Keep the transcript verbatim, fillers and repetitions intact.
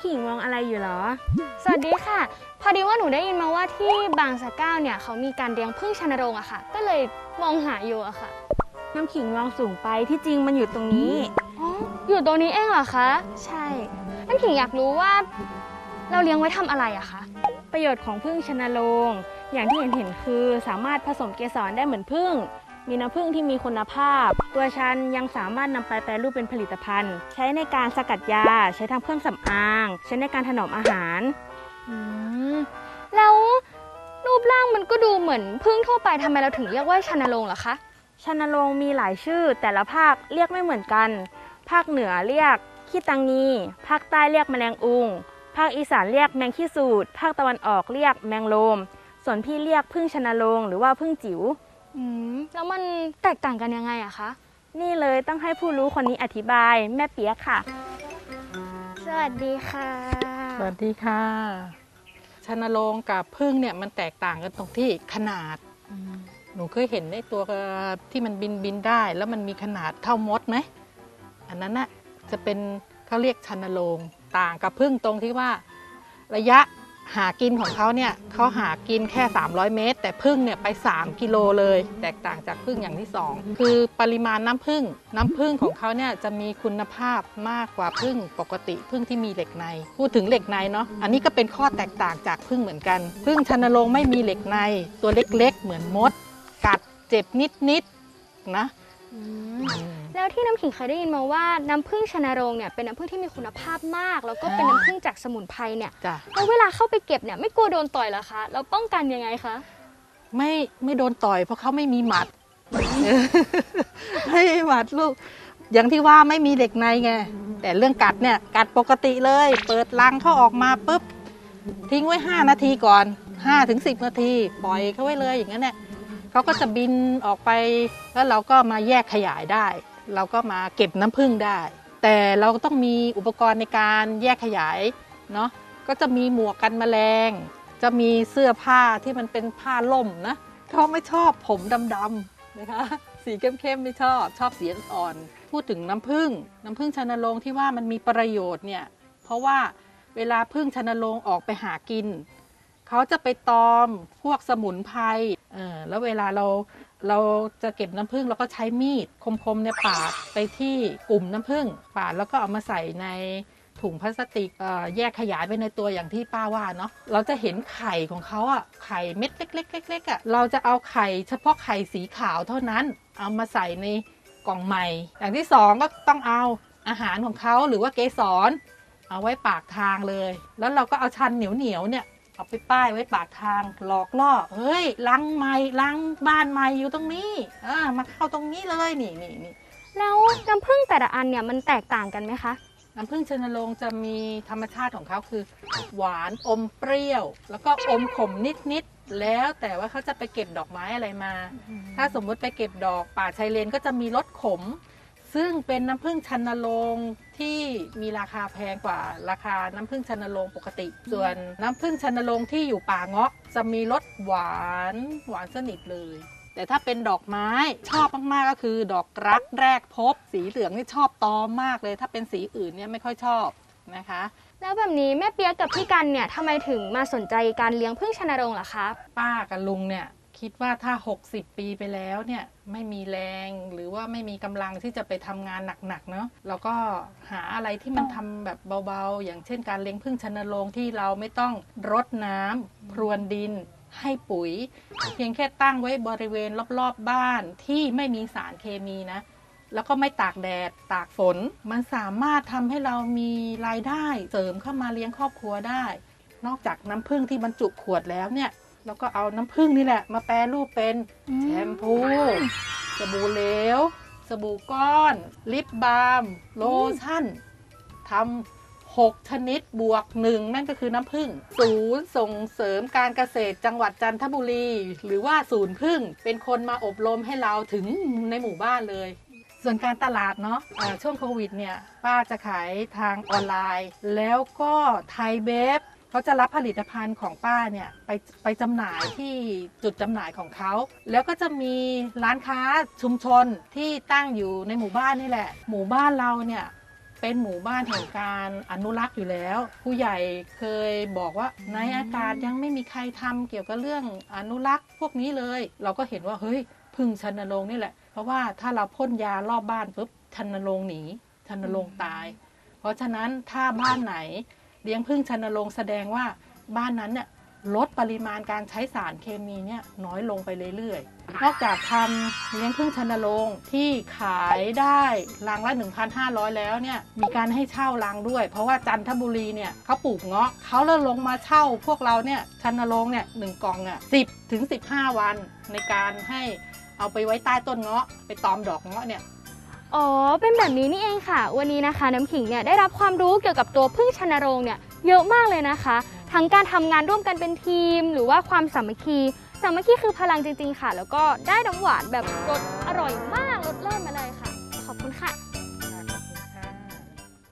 ำขิงมองอะไรอยู่หรอสวัสดีค่ะพอดีว่าหนูได้ยินมาว่าที่บางสะเก้าเนี่ยเขามีการเลี้ยงผึ้งชนโรงอะค่ะก็เลยมองหาอยู่อะค่ะน้ำขิงมองสูงไปที่จริงมันอยู่ตรงนี้อ๋ออยู่ตรงนี้เองเหรอคะใช่น้ำขิงอยากรู้ว่าเราเลี้ยงไว้ทำอะไรอะคะประโยชน์ของผึ้งชนโรงอย่างที่เห็นเห็นคือสามารถผสมเกสรได้เหมือนผึ้งมีน้ำผึ้งที่มีคุณภาพตัวชันยังสามารถนำไปแปรรูปเป็นผลิตภัณฑ์ใช้ในการสกัดยาใช้ทำเครื่องสำอางใช้ในการถนอมอาหารอืมแล้วรูปร่างมันก็ดูเหมือนผึ้งทั่วไปทำไมเราถึงเรียกว่าชนโรงเหรอคะชนโรงมีหลายชื่อแต่ละภาคเรียกไม่เหมือนกันภาคเหนือเรียกขี้ตังงีภาคใต้เรียกแมลงอุงภาคอีสานเรียกแมงขี้สูดภาคตะวันออกเรียกแมงโลมส่วนพี่เรียกผึ้งชนโรงหรือว่าผึ้งจิ๋วอืมแล้วมันแตกต่างกันยังไงอะคะนี่เลยต้องให้ผู้รู้คนนี้อธิบายแม่เปียกค่ะสวัสดีค่ะสวัสดีค่ะชนโรงกับผึ้งเนี่ยมันแตกต่างกันตรงที่ขนาดหนูเคยเห็นในตัวที่มันบินบินได้แล้วมันมีขนาดเท่ามดไหมอันนั้นน่ะจะเป็นเขาเรียกชนโรงต่างกับผึ้งตรงที่ว่าระยะหากินของเขาเนี่ยเขาหากินแค่สามร้อยเมตรแต่ผึ้งเนี่ยไปสามกิโลเลยแตกต่างจากผึ้งอย่างที่สองคือปริมาณน้ำผึ้งน้ำผึ้งของเขาเนี่ยจะมีคุณภาพมากกว่าผึ้งปกติผึ้งที่มีเหล็กในพูดถึงเหล็กในเนาะอันนี้ก็เป็นข้อแตกต่างจากผึ้งเหมือนกันผึ้งชนโรงไม่มีเหล็กในตัวเล็กๆเหมือนมดกัดเจ็บนิดๆนะแล้วที่น้ำขิงเคยได้ยินมาว่าน้ำผึ้งชนโรงเนี่ยเป็นน้ำผึ้งที่มีคุณภาพมากแล้วก็เป็นน้ำผึ้งจากสมุนไพรเนี่ยแล้วเวลาเข้าไปเก็บเนี่ยไม่กลัวโดนต่อยเหรอคะเราป้องกันยังไงคะไม่ไม่โดนต่อยเพราะเขาไม่มีหมัดไม่มีหมัดลูกอย่างที่ว่าไม่มีเหล็กในไงแต่เรื่องกัดเนี่ยกัดปกติเลยเปิดรังเขาออกมาปุ๊บทิ้งไว้ห้านาทีก่อน ห้าถึงสิบ นาทีปล่อยเขาไว้เลยอย่างนั้นเนี่ยเขาก็จะบินออกไปแล้วเราก็มาแยกขยายได้เราก็มาเก็บน้ำผึ้งได้แต่เราต้องมีอุปกรณ์ในการแยกขยายเนาะก็จะมีหมวกกันแมลงจะมีเสื้อผ้าที่มันเป็นผ้าล่มนะเขาไม่ชอบผมดำๆนะคะสีเข้มๆไม่ชอบชอบสีอ่อนพูดถึงน้ำผึ้งน้ำผึ้งชนโรงที่ว่ามันมีประโยชน์เนี่ยเพราะว่าเวลาผึ้งชนโรงออกไปหากินเขาจะไปตอมพวกสมุนไพรเออแล้วเวลาเราเราจะเก็บน้ำผึ้งเราก็ใช้มีดคมๆเนี่ยปาดไปที่กลุ่มน้ำผึ้งปาดแล้วก็เอามาใส่ในถุงพลาสติกแยกขยายไปในตัวอย่างที่ป้าว่าเนาะเราจะเห็นไข่ของเขาอ่ะไข่เม็ดเล็กๆเล็กๆอ่ะเราจะเอาไข่เฉพาะไข่สีขาวเท่านั้นเอามาใส่ในกล่องใหม่อย่างที่สองก็ต้องเอาอาหารของเขาหรือว่าเกสรเอาไว้ปากทางเลยแล้วเราก็เอาชันเหนียวๆเนี่ยเอาไปป้ายไว้ปากทางหลอกล่อเฮ้ยรังใหม่รังบ้านใหม่อยู่ตรงนี้อ่ามาเข้าตรงนี้เลยนี่นี่นี่แล้วน้ำผึ้งแต่ละอันเนี่ยมันแตกต่างกันไหมคะน้ำผึ้งชนโรงจะมีธรรมชาติของเขาคือหวานอมเปรี้ยวแล้วก็อมขมนิดๆแล้วแต่ว่าเขาจะไปเก็บดอกไม้อะไรมาถ้าสมมุติไปเก็บดอกป่าชายเลนก็จะมีรสขมซึ่งเป็นน้ำผึ้งชนโรงที่มีราคาแพงกว่าราคาน้ำผึ้งชนโรงปกติส่วนน้ำผึ้งชนโรงที่อยู่ป่าเงาะจะมีรสหวานหวานสนิทเลยแต่ถ้าเป็นดอกไม้ชอบมากๆก็คือดอกรักแรกพบสีเหลืองนี่ชอบตอมมากเลยถ้าเป็นสีอื่นเนี่ยไม่ค่อยชอบนะคะแล้วแบบนี้แม่เปียกกับพี่กันเนี่ยทำไมถึงมาสนใจการเลี้ยงผึ้งชนโรงล่ะคะป้ากับลุงเนี่ยคิดว่าถ้าหกสิบปีไปแล้วเนี่ยไม่มีแรงหรือว่าไม่มีกำลังที่จะไปทำงานหนักๆเนาะเราก็หาอะไรที่มันทำแบบเบาๆอย่างเช่นการเลี้ยงผึ้งชนโรงที่เราไม่ต้องรดน้ำพรวนดินให้ปุ๋ยเพียงแค่ตั้งไว้บริเวณรอบๆบ้านที่ไม่มีสารเคมีนะแล้วก็ไม่ตากแดดตากฝนมันสามารถทำให้เรามีรายได้เสริมเข้ามาเลี้ยงครอบครัวได้นอกจากน้ำผึ้งที่บรรจุขวดแล้วเนี่ยแล้วก็เอาน้ำผึ้งนี่แหละมาแปรรูปเป็นแชมพูสบู่เหลวสบู่ก้อนลิปบาล์มโลชั่นทำหกชนิดบวกหนึ่งนั่นก็คือน้ำผึ้งศูนย์ส่งเสริมการเกษตรจังหวัดจันทบุรีหรือว่าศูนย์ผึ้งเป็นคนมาอบรมให้เราถึงในหมู่บ้านเลยส่วนการตลาดเนาะะช่วงโควิดเนี่ยป้าจะขายทางออนไลน์แล้วก็ไทยเบฟเขาจะรับผลิตภัณฑ์ของป้าเนี่ยไปไปจำหน่ายที่จุดจำหน่ายของเขาแล้วก็จะมีร้านค้าชุมชนที่ตั้งอยู่ในหมู่บ้านนี่แหละหมู่บ้านเราเนี่ยเป็นหมู่บ้านแห่งการอนุรักษ์อยู่แล้วผู้ใหญ่เคยบอกว่าในอากาศยังไม่มีใครทำเกี่ยวกับเรื่องอนุรักษ์พวกนี้เลยเราก็เห็นว่าเฮ้ยพึ่งชันนรงค์นี่แหละเพราะว่าถ้าเราพ่นยารอบบ้านปุ๊บชันนรงค์หนีชันนรงค์ตายเพราะฉะนั้นถ้าบ้านไหนเลี้ยงพึ่งชันนรงค์แสดงว่าบ้านนั้นเนี่ยลดปริมาณการใช้สารเคมีเนี่ยน้อยลงไปเรื่อยๆนอกจากทำเลี้ยงพึ่งชันนรงค์ที่ขายได้รังละ หนึ่งพันห้าร้อย แล้วเนี่ยมีการให้เช่ารังด้วยเพราะว่าจันทบุรีเนี่ยเขาปลูกเงาะเขาเลยลงมาเช่าพวกเราเนี่ยชันนรงค์เนี่ยหนึ่งกล่องอ่ะสิบถึงสิบห้าวันในการให้เอาไปไว้ใต้ต้นเงาะไปตอมดอกเงาะเนี่ยอ๋อเป็นแบบนี้นี่เองค่ะวันนี้นะคะน้ำขิงเนี่ยได้รับความรู้เกี่ยวกับตัวพึ่งชันนรงค์เนี่ยเยอะมากเลยนะคะทั้งการทำงานร่วมกันเป็นทีมหรือว่าความสามัคคีสามัคคีคือพลังจริงๆค่ะแล้วก็ได้น้ำหวานแบบรสอร่อยมาก